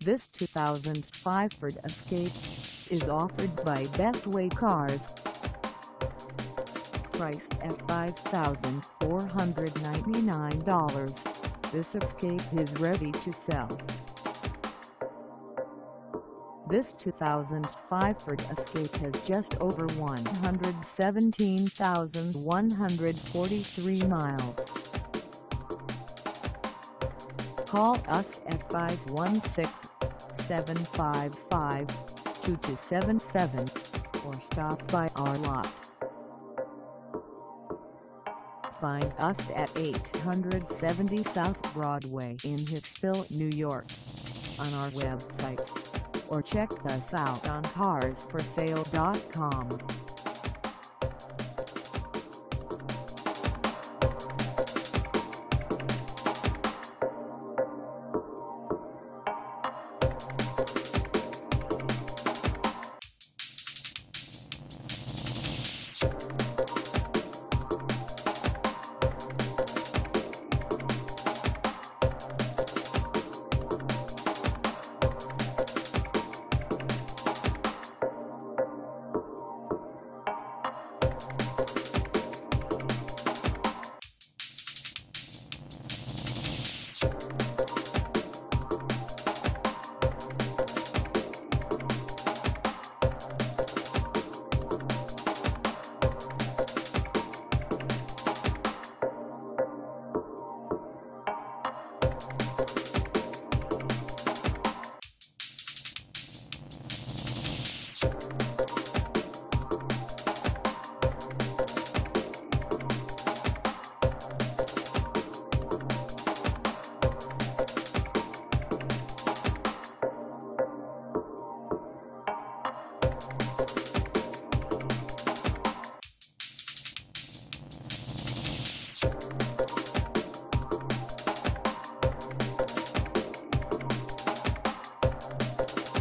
This 2005 Ford Escape is offered by Bestway Cars. Priced at $5,499, this Escape is ready to sell. This 2005 Ford Escape has just over 117,143 miles. Call us at 516-755-2277 or stop by our lot. Find us at 870 South Broadway in Hicksville, New York, on our website, or check us out on carsforsale.com.